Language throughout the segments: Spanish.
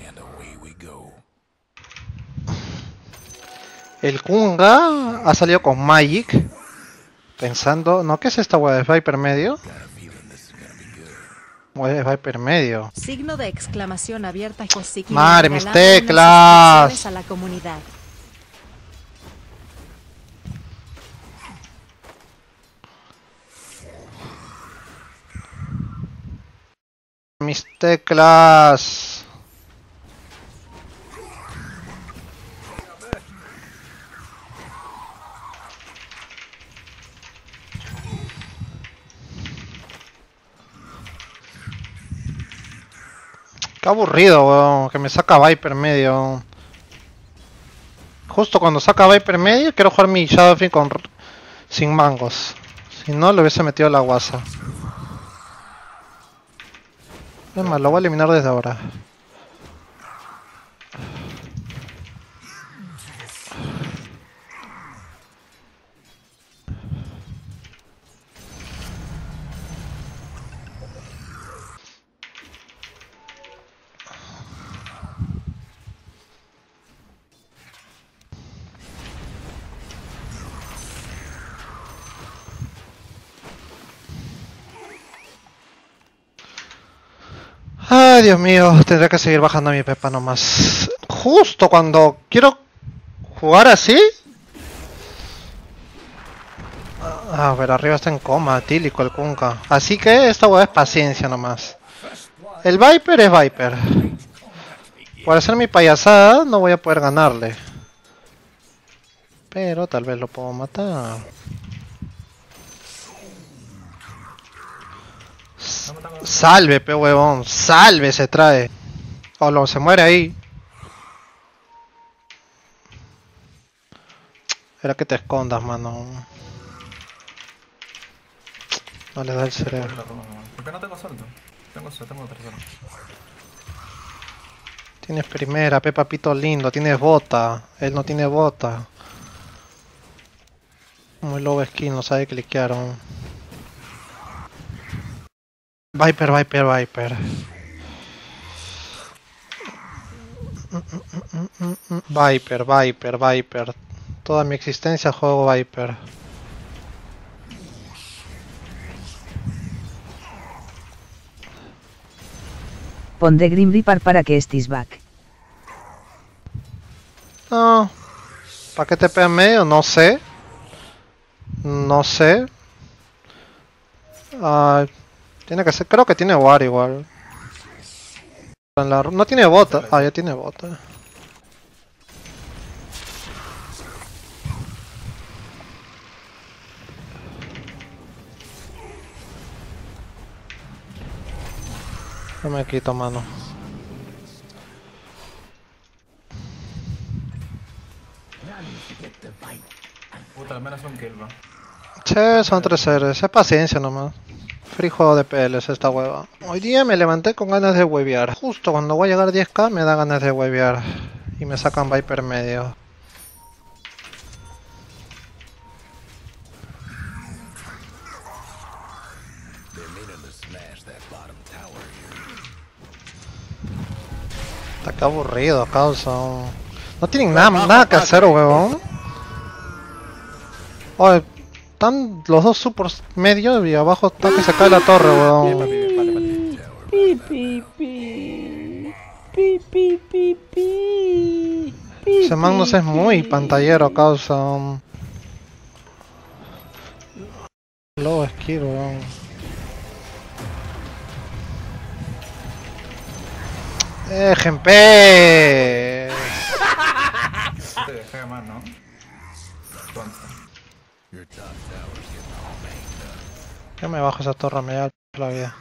El Kunga ha salido con Magic. Pensando... No, ¿qué es esta wea? ¿Es Viper medio? ¿O es Viper medio? Signo de exclamación abierta. Josiki ¡Madre, mis regalando unas teclas! suscripciones a la comunidad. Mis teclas. Qué aburrido, weón, que me saca Viper medio. Justo cuando saca Viper medio quiero jugar mi Shadowfiend sin mangos. Si no, le hubiese metido la guasa. Es más, lo voy a eliminar desde ahora. Ay, Dios mío, tendré que seguir bajando mi pepa nomás. Justo cuando quiero jugar así. A ver, arriba está en coma, tílico el Kunka. Así que esta hueá es paciencia nomás. El Viper es Viper. Por hacer mi payasada no voy a poder ganarle. Pero tal vez lo puedo matar. Salve, pe huevón. Salve se trae. O lo se muere ahí. Era que te escondas, mano. No le da el cerebro. ¿Por qué no tengo salto? Tengo tercero. Tienes primera, pe papito lindo. Tienes bota. Él no tiene bota. Muy low skin, no sabe cliquear aún. Viper, Viper, Viper. Viper, Viper, Viper. Toda mi existencia juego Viper. Pondré Grim Reaper para que estés back. No. ¿Para qué te pega en medio? No sé. No sé. Tiene que ser. Creo que tiene War igual. No tiene bota. Ah, ya tiene bota. No me quito, mano. Puta, al menos un kill, va. Che, son 3 seres. Es paciencia nomás. Free juego de PLs esta hueva. Hoy día me levanté con ganas de huevear. Justo cuando voy a llegar a 10k me da ganas de huevear. Y me sacan Viper medio. Está que aburrido, causa. No tienen nada que hacer, huevón. Oye, están los dos supers medio y abajo está que se cae la torre, huevón. Ese Magnus es muy pantallero, causa. Low skill, weón. ¡Ejempé! Te dejé de más, ¿no? Consta. Yo me bajo esa torre, me da la vida.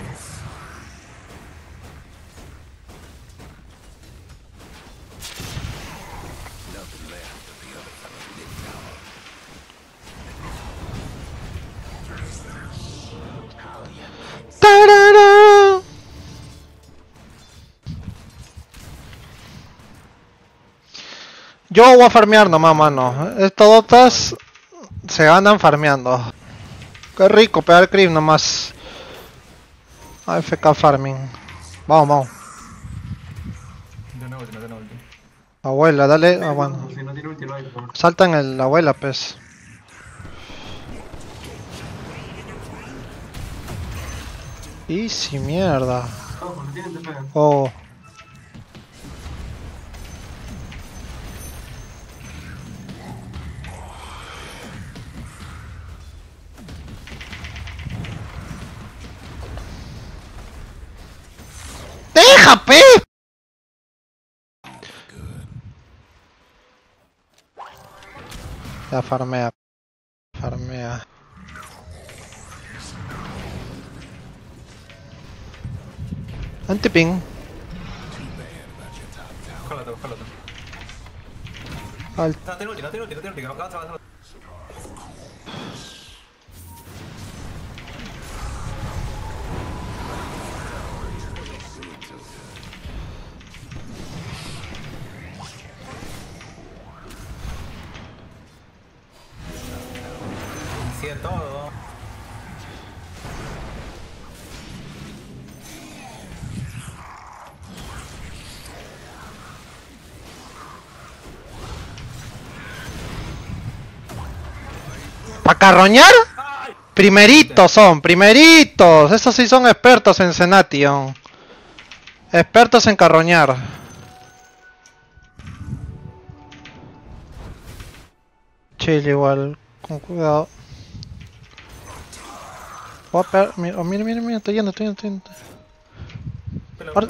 ¡Tarara! Yo voy a farmear nomás, mano. Estos dotas se ganan farmeando. Qué rico pegar creep nomás. AFK farming. Vamos, vamos. ulti, no tiene ulti. Abuela, dale. Ah, bueno. Si no tiene ulti, no hay. Salta en el abuela, pues. Easy, mierda. No, porque tienen TP. Oh. ¡Deja, pe! Ya farmea. Farmea. Antiping. Jálate, jálate. Al... No tiene ulti, no tiene ulti, no tiene ulti. Avanza. Sigue todo. ¿Pa' carroñar? Primeritos son, primeritos. Esos sí son expertos en Zenation. Expertos en carroñar. Chill igual, con cuidado. Mira, mira, estoy yendo. Ahora-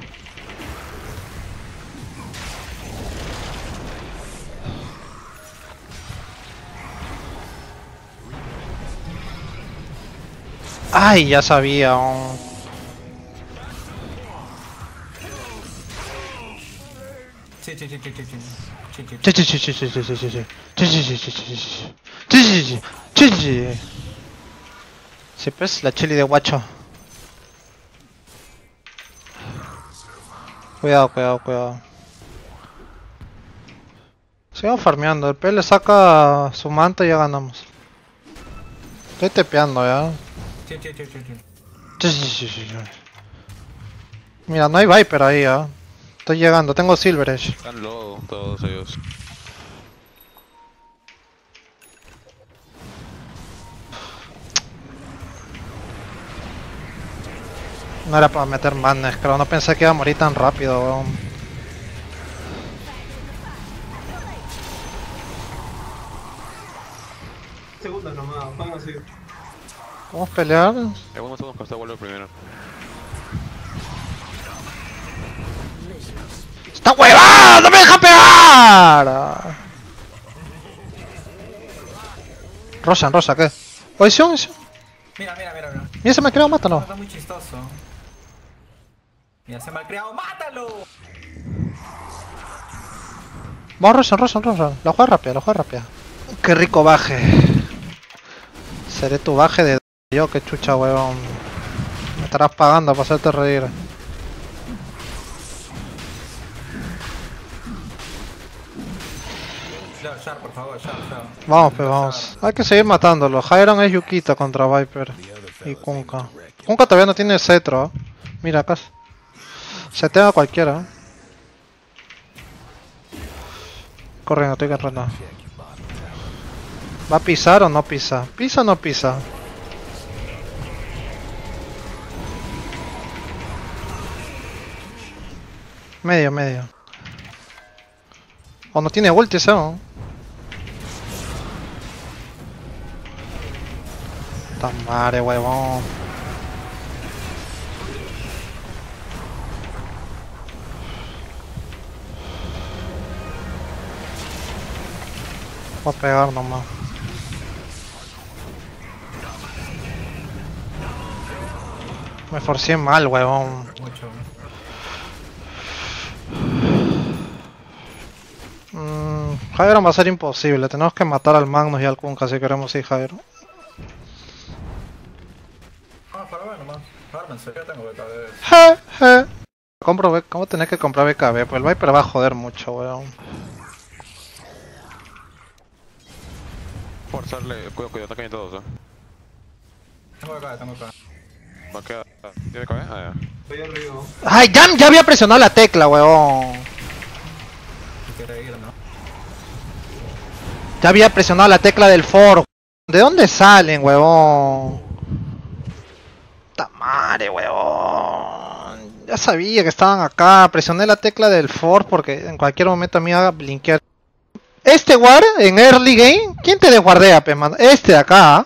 Ay, ya sabía. Sí. Sí, pues, la chili de guacho. Cuidado. Sigo farmeando, el P le saca su manta y ya ganamos. Estoy tepeando ya. Sí. Mira, no hay Viper ahí, Estoy llegando, tengo Silver Edge. Están low todos ellos. No era para meter madness, creo, no pensé que iba a morir tan rápido, weón. Segundos nomás, van así. ¿Vamos a pelear? Algunos segundos que usted vuelve primero. ¡Esta huevada! ¡No me deja pegar! Rosa, ¿qué? Posición. Mira. Mira, se me ha creado, mátalo. Está muy chistoso. Mira, se me ha creado, ¡mátalo! Vamos, Rosa. La juega rápida. Qué rico baje. Seré tu baje de yo, que chucha, huevón. Me estarás pagando para hacerte reír. Shar, por favor, Shar. Vamos, pues vamos. Hay que seguir matándolo. Jairon es Yukita contra Viper. Y Kunkka. Kunkka todavía no tiene cetro. Mira acá. Setea a cualquiera. Corriendo, estoy corriendo. ¿Va a pisar o no pisa? ¿Pisa o no pisa? Medio. O no tiene ulti ese, ¿no? Tamare, huevón. Voy a pegar nomás. Me forcé mal, huevón. Mucho. Jairon va a ser imposible. Tenemos que matar al Magnus y al Kunkka si queremos ir Jairon. Para ver nomás. Ármense, ya tengo BKB. Je. ¿Cómo tenés que comprar BKB? Pues el Viper va a joder mucho, weón. Forzarle, cuidado, está cayendo todos, Tengo BKB. Va a quedar. ¿Tiene cabeza? Ah, ya. Estoy arriba. ¡Ay, ya había presionado la tecla, weón! Ya había presionado la tecla del foro. ¿De dónde salen, huevón? ¡Ta madre, huevón! Ya sabía que estaban acá. Presioné la tecla del for porque en cualquier momento me iba a blinkear. Este guard en early game, ¿quién te desguardea, pe, mano? Este de acá.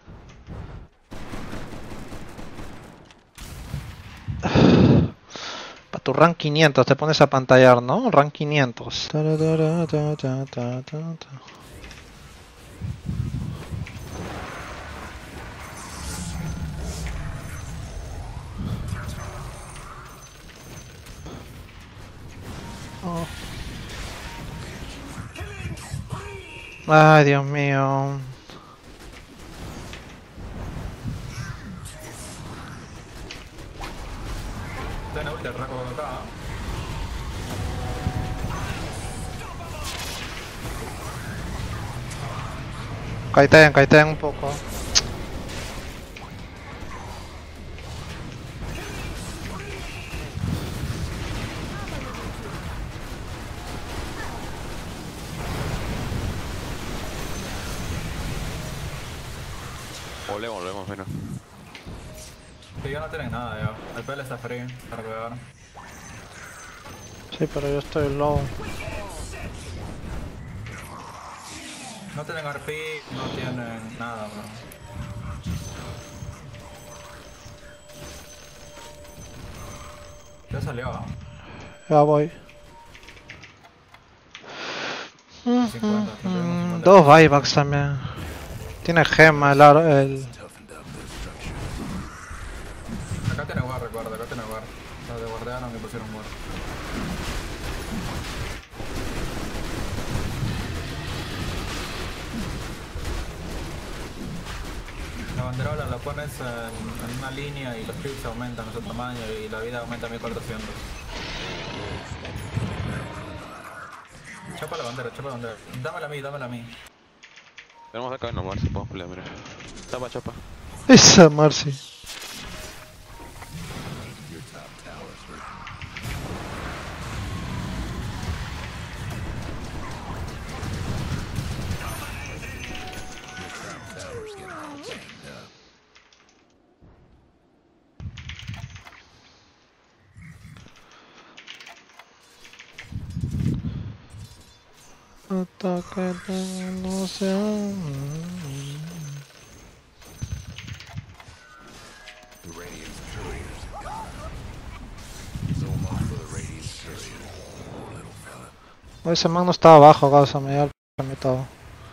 Para tu rank 500 te pones a pantallar, ¿no? Rank 500. Oh. Ay, Dios mío. Tiene ulti el Raco acá. Kaiteen un poco. Volvemos, mira. Que ya no tienen nada, ya. El PL está free para pegar. Sí, pero yo estoy low. No tienen RP, no tienen nada, bro. Ya salió, ¿ah? Ya voy. 50. Dos buybacks también. Tiene gema el... Acá tiene guard, recuerda, acá tiene guard. Los de guardearon y pusieron guard. La banderola la pones en una línea y los clips aumentan su tamaño y la vida aumenta a 1400. Chapa la bandera, chapa la bandera. Dámela a mí. Tenemos acá nomás, si podemos pelear, mira. Chapa. Esa Marcy. Ataque no sea. Ese man no estaba abajo, causa, me dio el todo.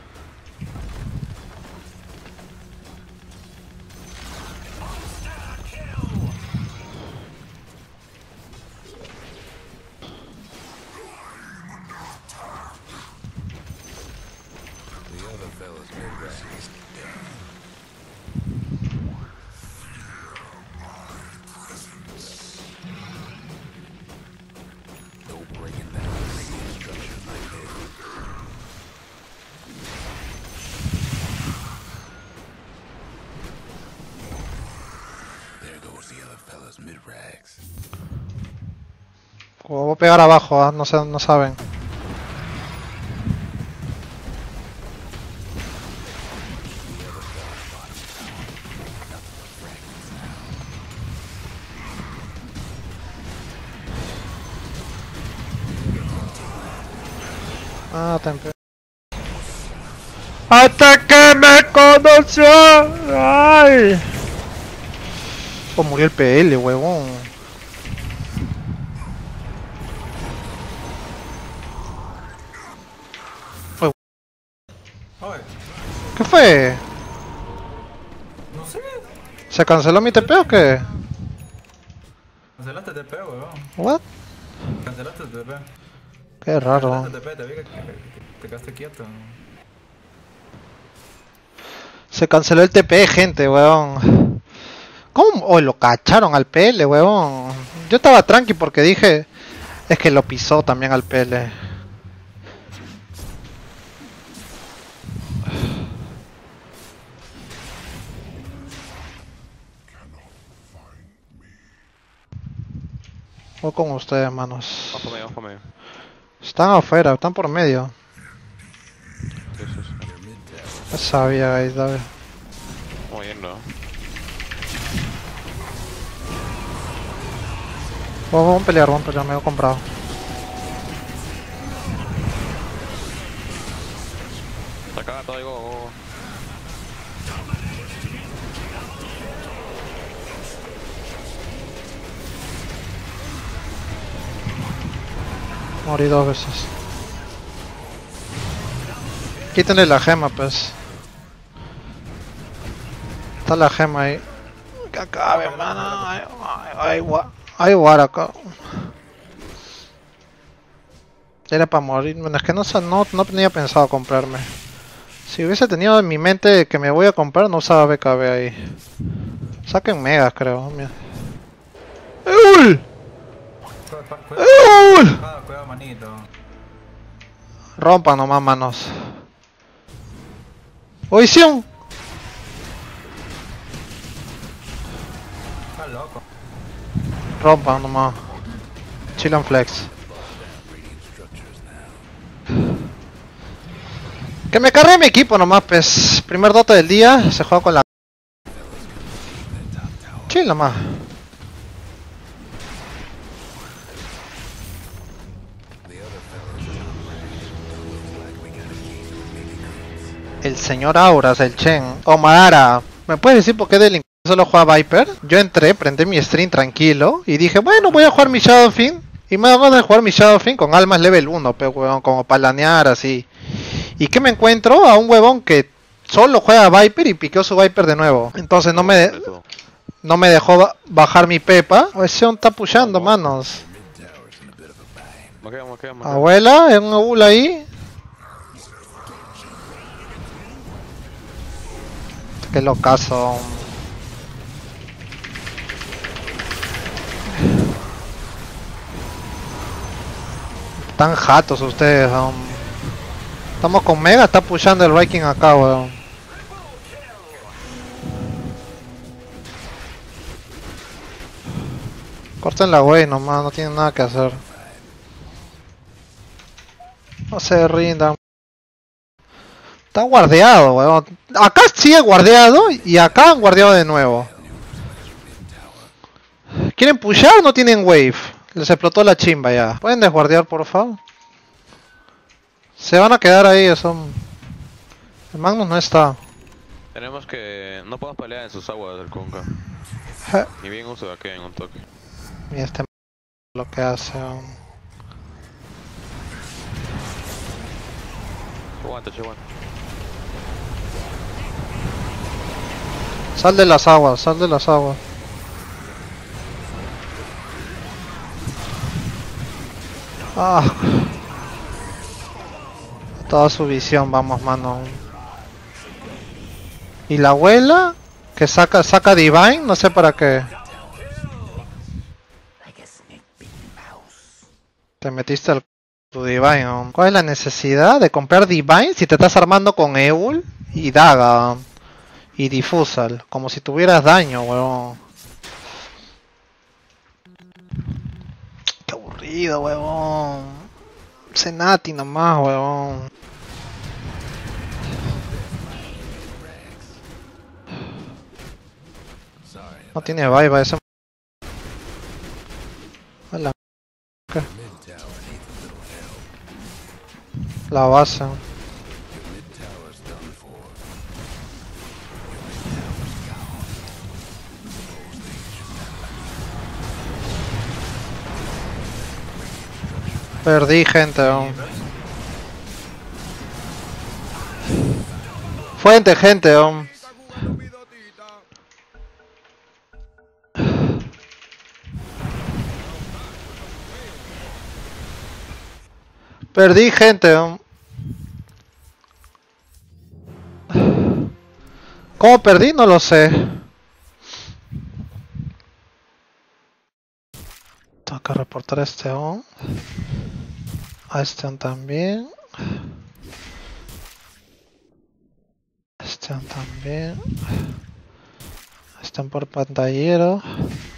O voy a pegar abajo, ¿eh? No saben. Ah, tempe. ¡Hasta que me conoció! ¡Ay! Oh, murió el PL, huevón. Oye, ¿Qué fue? no sé. ¿Se canceló mi TP o qué? Cancelaste TP, weón. What? Cancelaste TP. Qué raro. Cancelaste TP, te vi que te quedaste quieto. Se canceló el TP, gente, weón. ¿Cómo? Oh, lo cacharon al PL, weón. Yo estaba tranqui porque dije... Es que lo pisó también al PL. Voy con ustedes, manos. Vamos conmigo. Están afuera, están por medio. Sí. No sabía, guys, David. Vamos yendo. Vamos a pelear, me he comprado. Saca todo y go. Morí 2 veces. Quítenle la gema, pues. Está la gema ahí. Que acabe, hermano. Hay war acá. Era para morir. Bueno, es que no tenía pensado comprarme. Si hubiese tenido en mi mente que me voy a comprar, no usaba BKB ahí. Saquen megas, creo. Mira. ¡Eul! ¡Eul! Cuidado, manito. Rompan nomás, manos. ¡Oición! Estás loco. Rompan nomás. Chill and flex. Que me cargue mi equipo nomás, pues. Primer dote del día, se juega con la... Chill nomás. El señor Auras, el Chen. O Madara, ¿me puedes decir por qué delincuente solo juega Viper? Yo entré, prendí mi stream tranquilo y dije, bueno, voy a jugar mi Shadowfiend. Y me van a jugar mi Shadowfiend con almas level 1, pero huevón, como para lanear así. ¿Y qué me encuentro? A un huevón que solo juega Viper y piqueó su Viper de nuevo. Entonces no me dejó bajar mi Pepa. Ese on está pushando, manos. Abuela, en un ul ahí. Qué locazo. Están jatos ustedes. Estamos con Mega, está pushando el Viking acá, weón. Corten la wey nomás, no tienen nada que hacer. No se rindan. Está guardeado, weón. Acá sigue guardeado y acá han guardeado de nuevo. ¿Quieren pushar o no tienen wave? Les explotó la chimba ya. ¿Pueden desguardear, por favor? Se van a quedar ahí, son... El Magnus no está. Tenemos que... No podemos pelear en sus aguas del Conca. Ni bien uso de aquí en un toque. Mira este lo que hace. Aguanta, che, aguanta. Sal de las aguas, sal de las aguas. Ah. Toda su visión, vamos, mano. Y la abuela que saca Divine, no sé para qué. Te metiste al tu Divine, ¿no? ¿Cuál es la necesidad de comprar Divine si te estás armando con Eul y Daga y Diffusal? Como si tuvieras daño, huevón. Qué aburrido, huevón. Cenati nomás, huevón. No tiene vibe ese. Hola. ¿Qué? La base. Perdí gente. Fuente, gente. Perdí gente. ¿Cómo perdí? No lo sé. Tengo que reportar a este on. A este on también. A este on también. Están por pantallero.